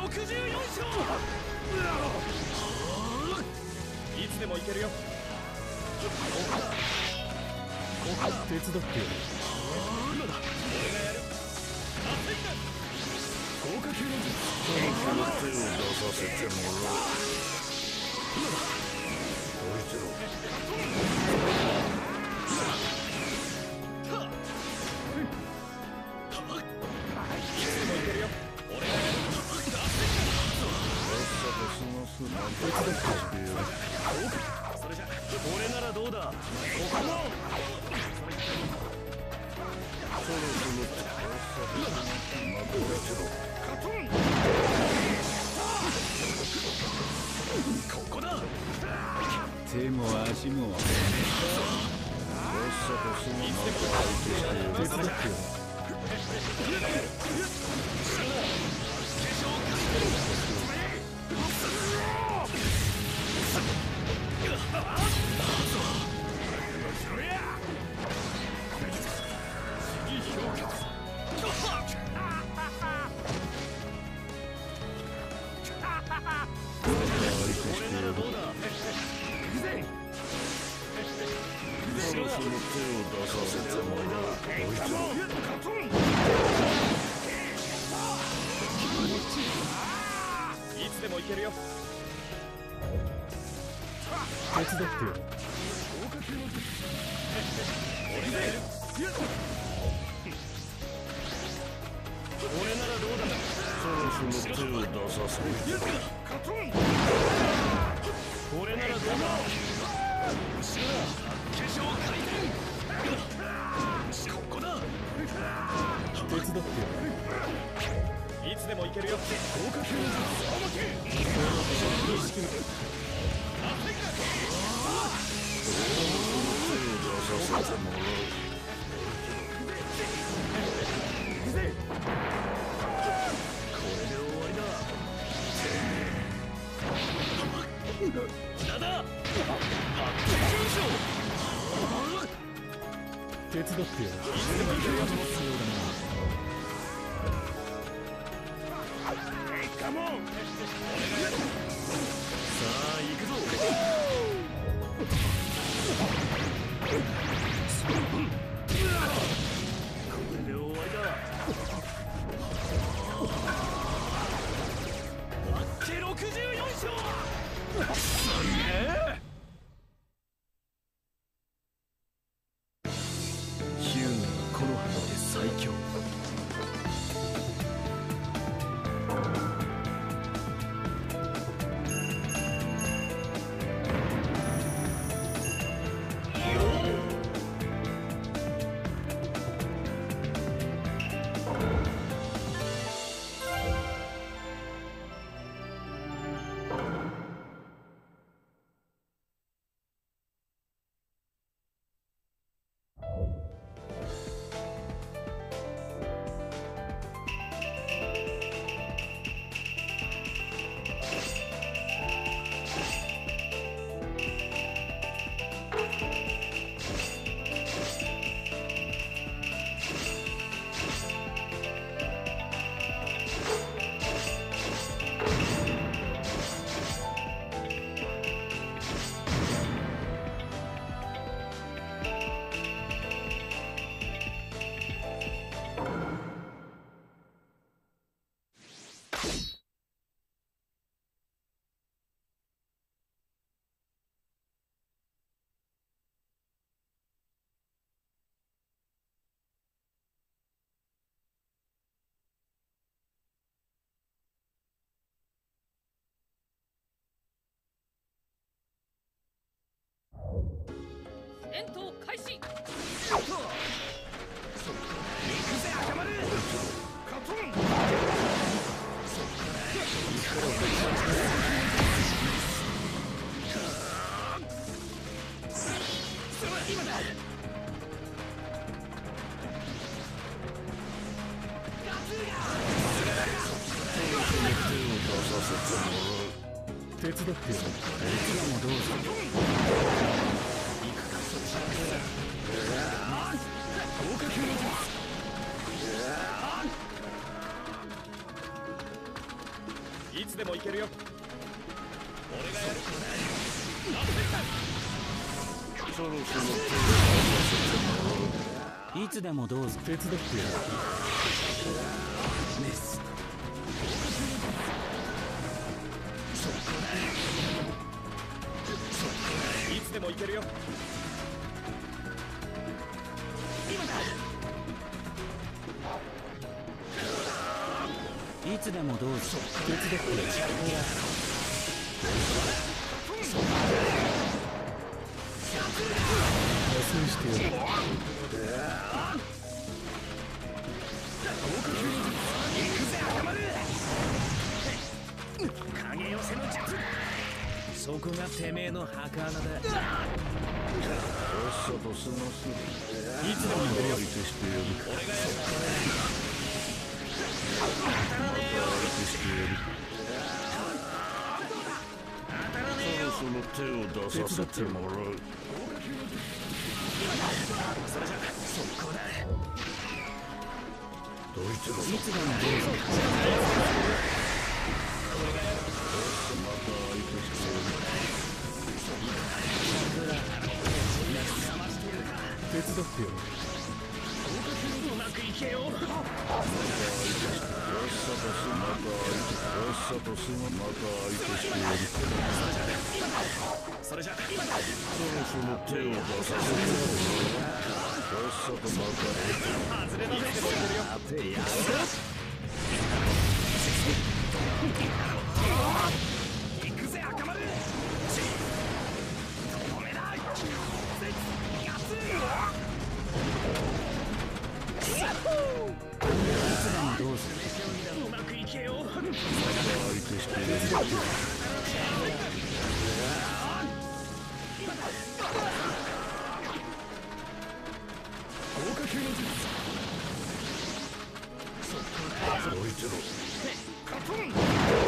勝。いつでもいけるよ。手伝ってよ。今だ。俺がやる。豪華級の術。 手を出させてもらう。 今だ。 どいつろ。 それじゃ俺ならどうだ。 そろそろここだ。 手も足もさっさとその中を相手して手伝ってよ。 そろそろ手を出させてもらう。 いつでもいけるよ。手伝ってよ。俺がやる。俺ならどうだ。 そろそろ手を出させて。 俺ならどうだ。後ろだ。化粧回転。ここだ。手伝ってよ。いつでもいけるよ。豪華級の術。 手を出させてもらう。 これで終わりだ。なんだ。手伝ってよ。いつでもいけるよ。カモン。さあ行くぞ。これで終わりだ。あっけ64勝。ヒューンはこの花で最強。 戦闘開始。 行くぜ赤丸。カトン。今だ。手伝ってよ。いつでもどうぞ。豪華級の術。 いつでも行けるよ。俺がやる。 そろそろいつでもどうぞ。 手伝ってやる。 メス。 いつでも行けるよ。 いつでもどうぞ。 手伝ってやる。加勢してやる。 影寄せの術。そこがてめえの墓穴だ。さっさと過ごす。 いつでも行けるよ。 相手してやる。 俺がやる。 そろそろ手を出させてもらう。 それじゃ速攻だ。 どいつのいつでもどうぞ。 また相手してやる。 手伝ってやる。 うまくいけよ。また相手してまた相手してやる。 それじゃそろそろ手を出させてもらう。さっさとまた外れなめてもいけるよ。 行くぜ赤丸。止めない。 どうぞ。 うまくいけよ。また相手してやる。どいつの。